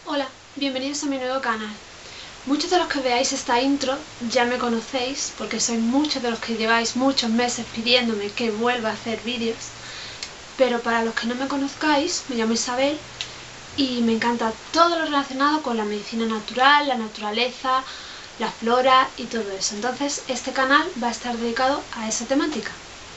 Hola, bienvenidos a mi nuevo canal. Muchos de los que veáis esta intro ya me conocéis porque sois muchos de los que lleváis muchos meses pidiéndome que vuelva a hacer vídeos. Pero para los que no me conozcáis, me llamo Isabel y me encanta todo lo relacionado con la medicina natural, la naturaleza, la flora y todo eso. Entonces este canal va a estar dedicado a esa temática.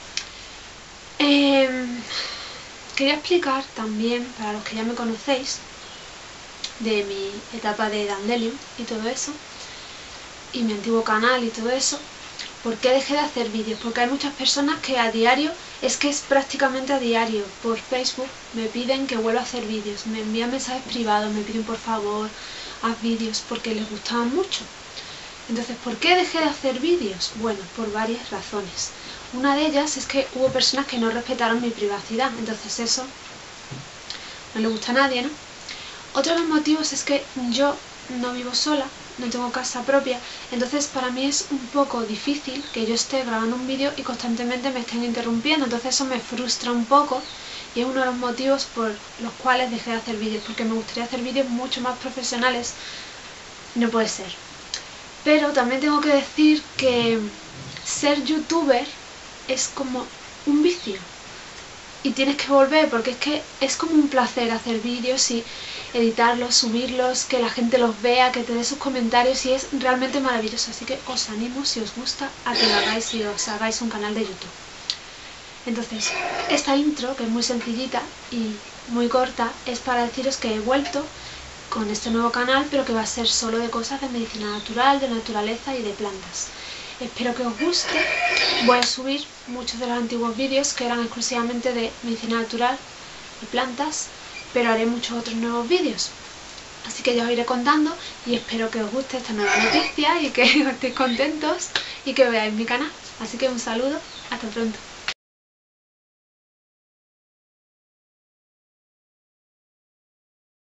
Quería explicar también, para los que ya me conocéis, de mi etapa de Dandelion y todo eso, y mi antiguo canal y todo eso, ¿por qué dejé de hacer vídeos? Porque hay muchas personas que a diario, es prácticamente a diario, por Facebook, me piden que vuelva a hacer vídeos, me envían mensajes privados, me piden por favor, haz vídeos, porque les gustaban mucho. Entonces, ¿por qué dejé de hacer vídeos? Bueno, por varias razones. Una de ellas es que hubo personas que no respetaron mi privacidad, entonces eso no le gusta a nadie, ¿no? Otro de los motivos es que yo no vivo sola, no tengo casa propia, entonces para mí es un poco difícil que yo esté grabando un vídeo y constantemente me estén interrumpiendo, entonces eso me frustra un poco y es uno de los motivos por los cuales dejé de hacer vídeos, porque me gustaría hacer vídeos mucho más profesionales y no puede ser. Pero también tengo que decir que ser youtuber es como un vicio y tienes que volver porque es que es como un placer hacer vídeos y editarlos, subirlos, que la gente los vea, que te dé sus comentarios y es realmente maravilloso, así que os animo, si os gusta, a que lo hagáis y os hagáis un canal de YouTube. Entonces, esta intro, que es muy sencillita y muy corta, es para deciros que he vuelto con este nuevo canal, pero que va a ser solo de cosas de medicina natural, de naturaleza y de plantas. Espero que os guste. Voy a subir muchos de los antiguos vídeos que eran exclusivamente de medicina natural y plantas, pero haré muchos otros nuevos vídeos. Así que ya os iré contando y espero que os guste esta nueva noticia y que estéis contentos y que veáis mi canal. Así que un saludo, hasta pronto.